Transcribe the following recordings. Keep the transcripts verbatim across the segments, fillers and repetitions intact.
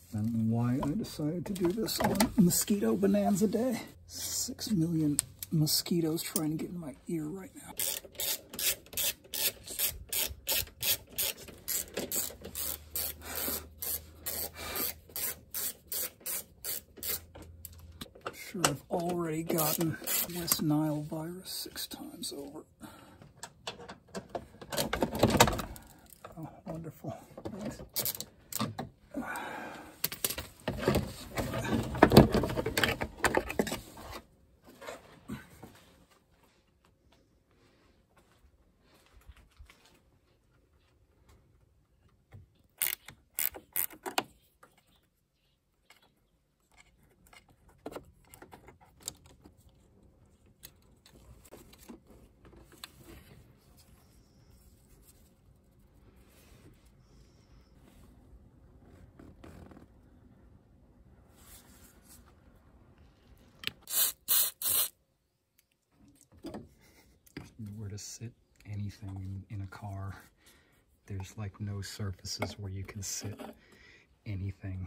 I don't know why I decided to do this on Mosquito Bonanza Day. Six million mosquitoes trying to get in my ear right now. Sure, I've already gotten West Nile virus six times over. Oh, wonderful. Thanks. Where to sit anything in a car, there's like no surfaces where you can sit anything.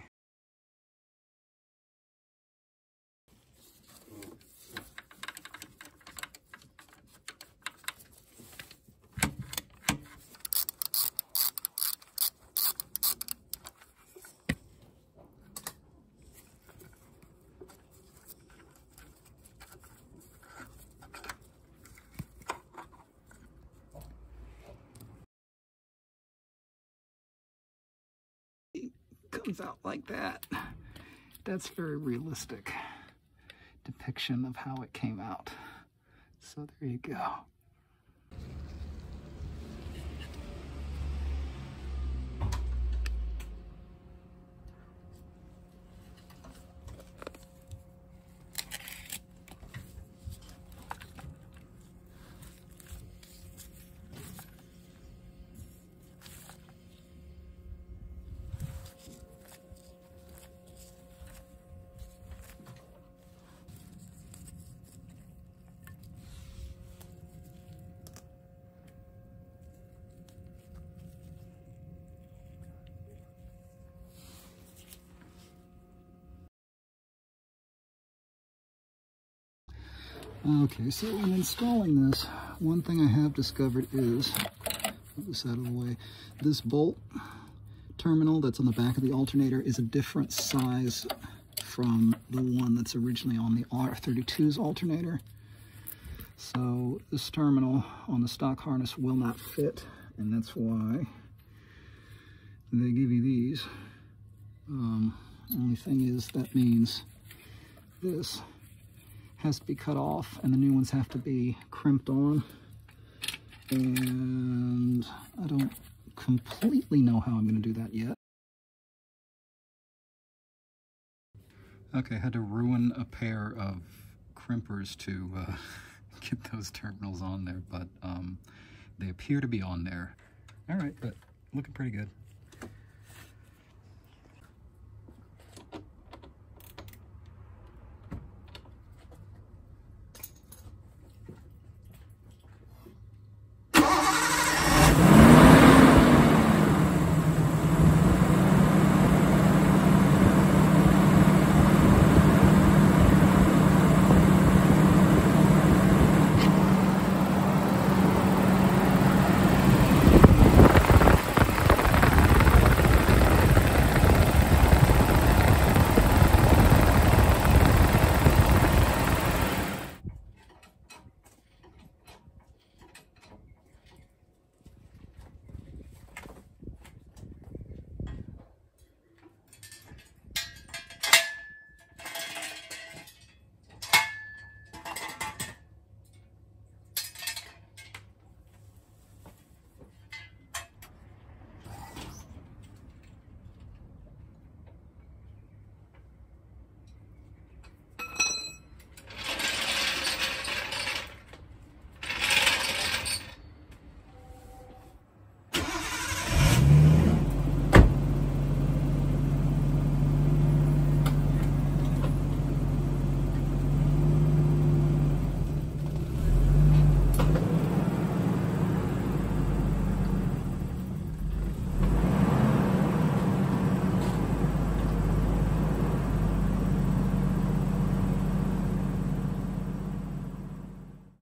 Comes out like that. That's very realistic depiction of how it came out. So there you go. Okay, so in installing this, one thing I have discovered is, put this out of the way, this bolt terminal that's on the back of the alternator is a different size from the one that's originally on the R thirty-two's alternator. So this terminal on the stock harness will not fit, and that's why they give you these. Um, only thing is, that means this has to be cut off and the new ones have to be crimped on, and I don't completely know how I'm going to do that yet. Okay, I had to ruin a pair of crimpers to uh, get those terminals on there, but um, they appear to be on there. All right, but looking pretty good.